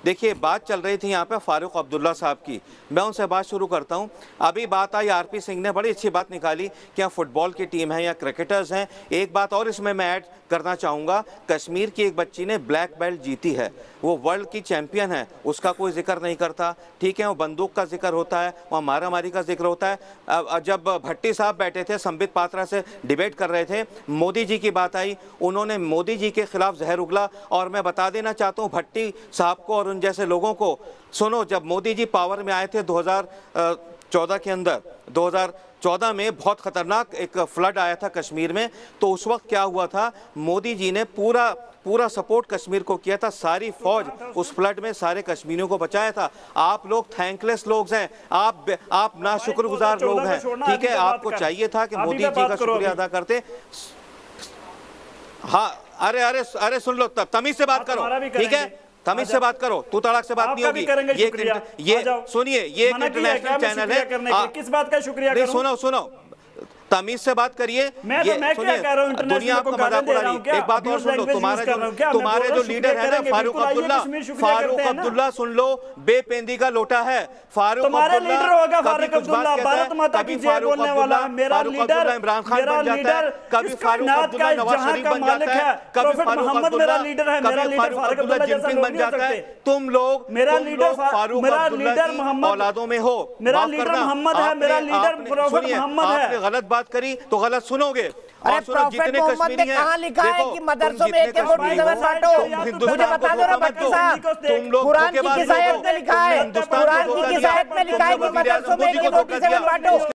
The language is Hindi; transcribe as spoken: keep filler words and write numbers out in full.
देखिए, बात चल रही थी यहाँ पे फारूक अब्दुल्ला साहब की, मैं उनसे बात शुरू करता हूँ। अभी बात आई, आरपी सिंह ने बड़ी अच्छी बात निकाली कि यहाँ फुटबॉल की टीम है या क्रिकेटर्स हैं। एक बात और इसमें मैं ऐड करना चाहूँगा, कश्मीर की एक बच्ची ने ब्लैक बेल्ट जीती है, वो वर्ल्ड की चैंपियन है, उसका कोई जिक्र नहीं करता। ठीक है, वो बंदूक का जिक्र होता है, वहाँ मारा मारी का जिक्र होता है। जब भट्टी साहब बैठे थे, संबित पात्रा से डिबेट कर रहे थे, मोदी जी की बात आई, उन्होंने मोदी जी के खिलाफ जहर उगला। और मैं बता देना चाहता हूँ भट्टी साहब को और उन जैसे लोगों को, सुनो, जब मोदी जी पावर में आए थे दो हज़ार चौदह के अंदर, दो हज़ार चौदह में बहुत खतरनाक एक फ्लड आया था कश्मीर में, तो उस वक्त क्या हुआ था, मोदी जी ने पूरा पूरा सपोर्ट कश्मीर को किया था, सारी फौज उस फ्लड में सारे कश्मीरियों को बचाया था। आप लोग थैंकलेस लोग हैं, आप आप ना शुक्रगुजार लोग हैं। ठीक है, आपको चाहिए था कि मोदी जी का शुक्रिया अदा करते। हाँ, अरे अरे अरे सुन लो, तब तमीज से बात करो, ठीक है, तमीज से बात करो, तू तड़ाक से बात नहीं होगी। ये ये सुनिए, ये एक इंटरनेशनल चैनल है, किस बात का शुक्रिया करूं? सुनो सुनो, तमीज से बात करिए। मैं तो मैं क्या कह रहा हूं, दुनिया आपको मजाक उड़ा रही है। एक बात और सुन लो, तुम्हारे जो तुम्हारे जो लीडर है ना फारूक अब्दुल्ला, फारूक अब्दुल्ला सुन लो, बेपेंदी का लोटा है फारूक तुम्हारा लीडर होगा फारूक अब्दुल्ला, भारत माता की जय बोलने वाला है। मेरा लीडर इमरान खान बन जाता है, कभी फारूक अब्दुल्ला नवाज शरीफ बन जाता है, कभी फारूक अब्दुल्ला लीडर है, मेरा लीडर फारूक अब्दुल्ला जिनपिंग बन जाता है। तुम लोग मेरा लीडर फारूक अब्दुल्ला की औलादों में हो। मेरा लीडर मोहम्मद है, मेरा लीडर प्रोफेट मोहम्मद है। आपने गलत बात करी तो गलत सुनोगे। अरे प्रोफेट मोहम्मद ने कहाँ लिखा है कि मदरसों में एक फोर्टी सेवन बांटो? मुझे बता दो ना भट्टी साहब, कुरान की किस आयत में लिखा है, कुरान की किस आयत में लिखा है कि मदरसों में एक फोर्टी सेवन बांटो?